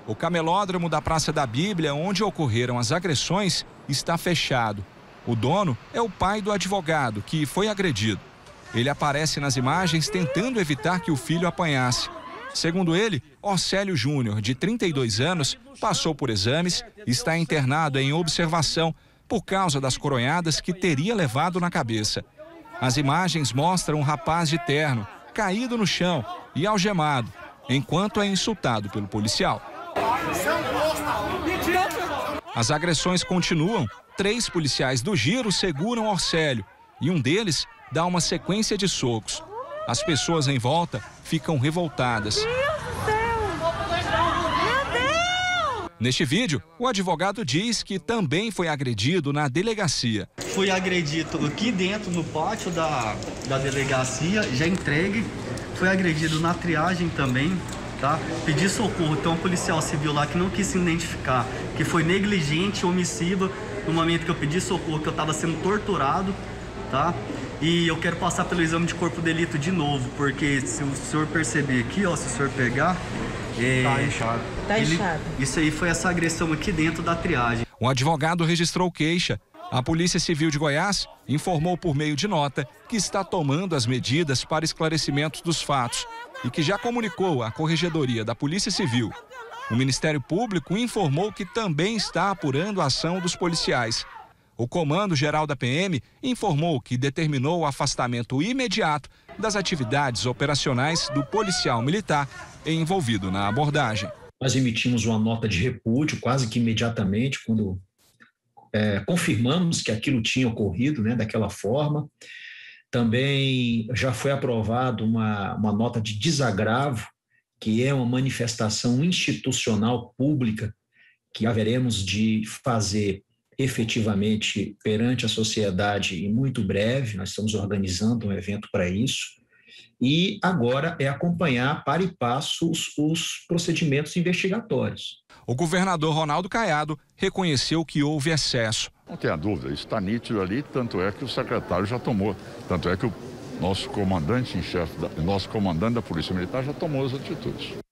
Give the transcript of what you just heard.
O camelódromo da Praça da Bíblia, onde ocorreram as agressões, está fechado. O dono é o pai do advogado, que foi agredido. Ele aparece nas imagens tentando evitar que o filho apanhasse. Segundo ele, Orcélio Júnior, de 32 anos, passou por exames e está internado em observação por causa das coronhadas que teria levado na cabeça. As imagens mostram um rapaz de terno, caído no chão e algemado, enquanto é insultado pelo policial. As agressões continuam. 3 policiais do Giro seguram Orcélio e um deles dá uma sequência de socos. As pessoas em volta ficam revoltadas. Neste vídeo, o advogado diz que também foi agredido na delegacia. Fui agredido aqui dentro, no pátio da delegacia, já entregue. Fui agredido na triagem também, tá? Pedi socorro, tem um policial civil lá que não quis se identificar, que foi negligente, omissiva, no momento que eu pedi socorro, que eu estava sendo torturado, tá? E eu quero passar pelo exame de corpo de delito de novo, porque se o senhor perceber aqui, ó, se o senhor pegar... Tá inchado. Tá inchado. Isso aí foi essa agressão aqui dentro da triagem. O advogado registrou queixa. A Polícia Civil de Goiás informou por meio de nota que está tomando as medidas para esclarecimento dos fatos e que já comunicou à Corregedoria da Polícia Civil. O Ministério Público informou que também está apurando a ação dos policiais. O Comando-Geral da PM informou que determinou o afastamento imediato das atividades operacionais do policial militar envolvido na abordagem. Nós emitimos uma nota de repúdio quase que imediatamente quando confirmamos que aquilo tinha ocorrido, né, daquela forma. Também já foi aprovado uma nota de desagravo, que é uma manifestação institucional pública que haveremos de fazer efetivamente perante a sociedade em muito breve. Nós estamos organizando um evento para isso. E agora é acompanhar para e passo os procedimentos investigatórios. O governador Ronaldo Caiado reconheceu que houve excesso. Não tenha dúvida, isso está nítido ali, tanto é que o secretário já tomou, tanto é que o nosso comandante em chefe, nosso comandante da Polícia Militar já tomou as atitudes.